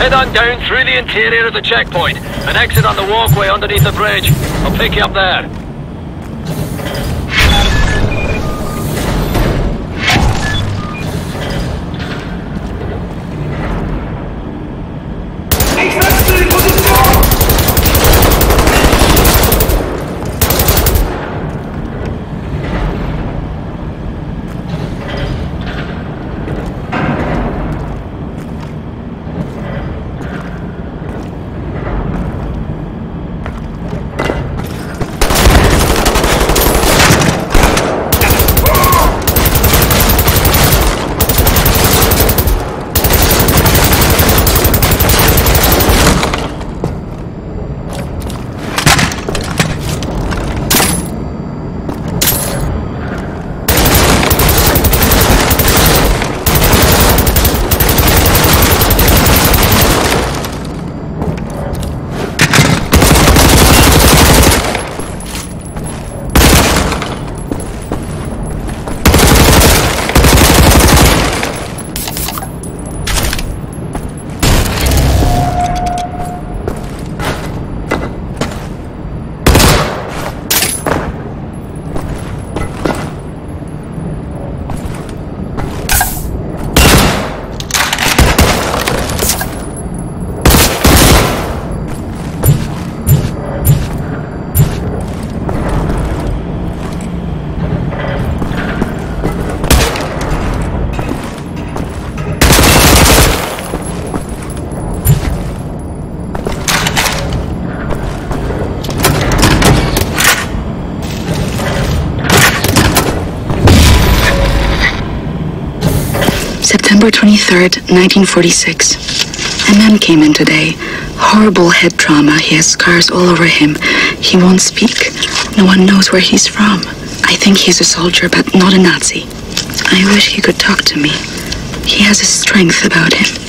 Head on down through the interior of the checkpoint and exit on the walkway underneath the bridge. I'll pick you up there. September 23rd, 1946. A man came in today. Horrible head trauma. He has scars all over him. He won't speak. No one knows where he's from. I think he's a soldier, but not a Nazi. I wish he could talk to me. He has a strength about him.